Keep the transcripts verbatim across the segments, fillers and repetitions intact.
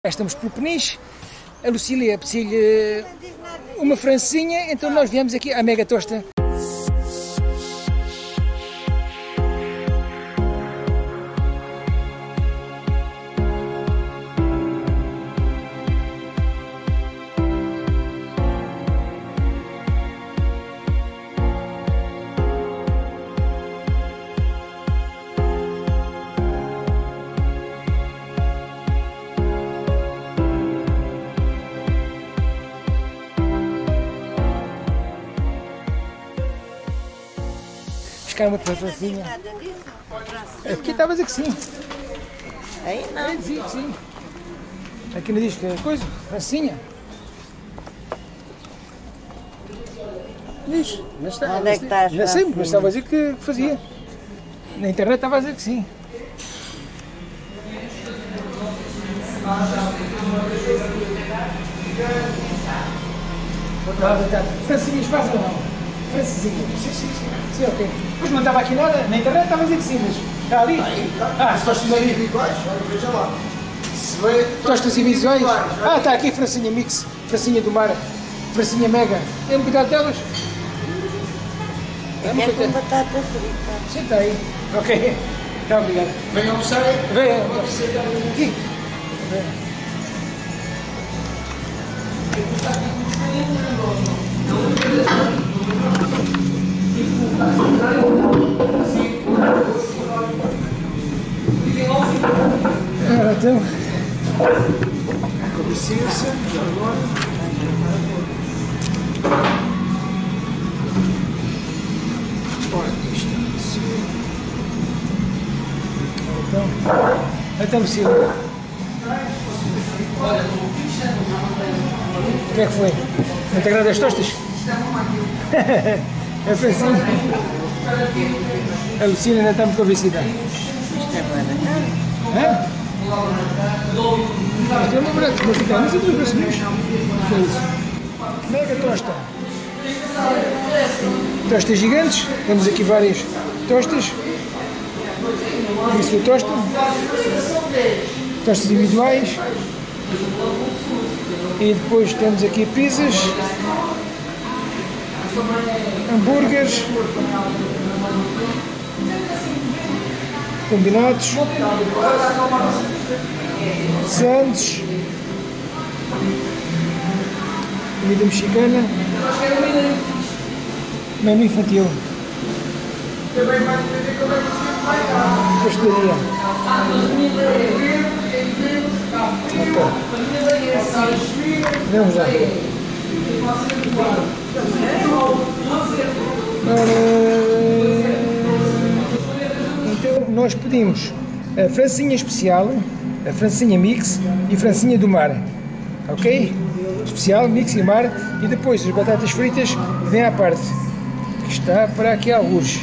Estamos por Peniche, a Lucília pediu-lhe uma francesinha, então nós viemos aqui à Mega Tosta. Buscar uma francesinha. Aqui estava a dizer que sim. Aí não. Aí dizia que sim. Aqui não diz que é coisa, francesinha. Diz, mas está. Onde é que está as Já sei, mas francesinhas? estava a dizer que fazia. Na internet estava a dizer que sim. Francesinhas fazem ou não? Francesinha. Sim, sim, sim. Sim, ok. Depois não estava aqui nada, na internet estava a dizer que sim, mas está ali. Ah, As tostas individuais, olha, veja lá. Se vê, tostas individuais. Ah, está aqui francesinha mix, francesinha do mar, francesinha mega. Tem cuidado delas? É com batata frita. Senta aí. Ok. Está obrigado. vem almoçar. Vem. Aqui. Ora, então. Com licença, já agora. Olha, isto é assim. Então, até Lucília. O que é que foi? Não te agrada as tostas? É francesinha. A Lucília ainda está muito convencida. Isto é barato. Hã? Isto é uma barata, mas fica, não sei tudo para subir. O que é isso? Mega tosta. Tostas gigantes, temos aqui várias tostas. Isso é tosta. Tostas individuais. E depois temos aqui pizzas, hambúrgueres, combinados, sandes, comida mexicana, menu infantil, pastelaria. Ok. Vamos lá. Então nós pedimos a francesinha especial, a francesinha mix e a francesinha do mar, ok? Especial, mix e mar, e depois as batatas fritas vêm à parte, que está para aqui algures.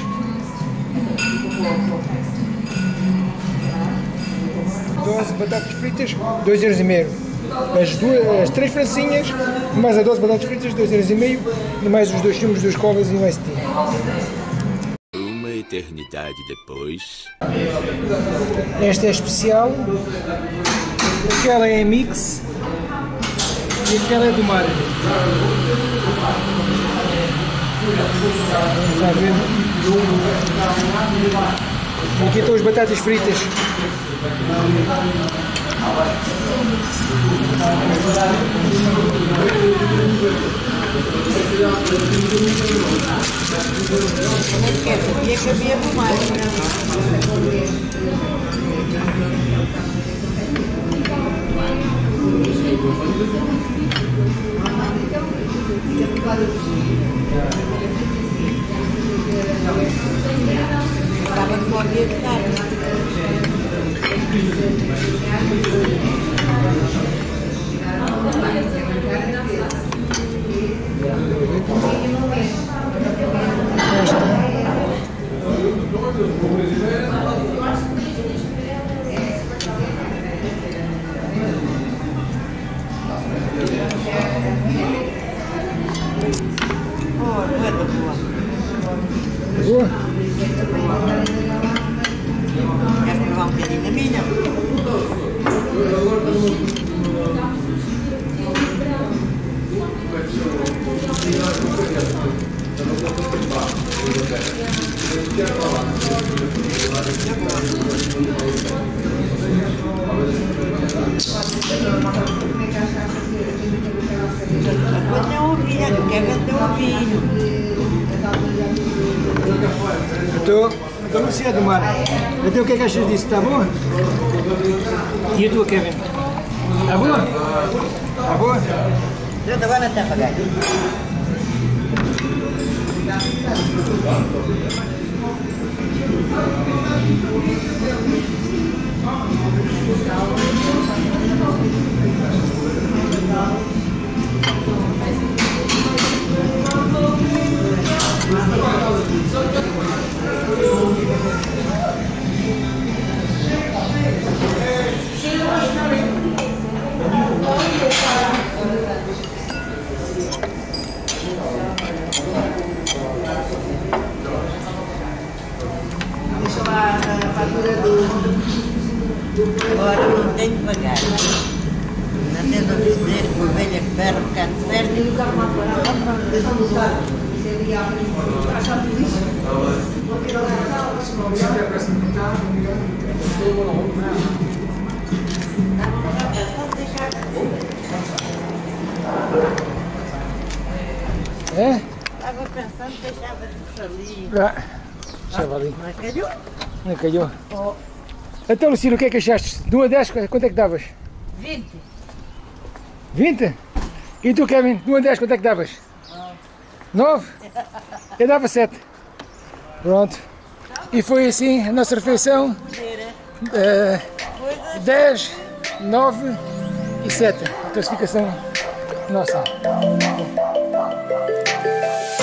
doze batatas fritas, dois euros e meio. As, duas, as três francinhas, mais as doze batatas fritas, dois euros e meio, e mais os dois chumos, duas colas e um S T. Uma eternidade depois. Esta é especial, aquela é mix e aquela é do mar. Vamos lá ver. E aqui estão as batatas fritas. Mas quer sabia que havia do mar. Estava de bom dia de tarde. Oh, não é da boa. Boa? Queres provar um bocadinho da minha? Agora tem um ovinho, quer ver ter um ovinho. Estou, estou no Cia do Mar. Então o que é que achas disso? Está bom? E a tua, Kevin? Está boa? Está boa? Eu agora até pagar. Deixa lá a fatura do... Agora não tem que pagar. Não tem de dizer que uma velha que berra, um bocado de perto e o carro lá fora. É? Estava pensando que deixava isso ali. Ah, deixava ali. Não calhou? Não calhou. Então, Lucília, o que é que achaste? De um a dez, quanto é que davas? vinte. vinte? E tu, Kevin, de um a dez, quanto é que davas? nove? Eu dava sete. Pronto. E foi assim a nossa refeição. Uh, dez, nove e sete. A classificação nossa.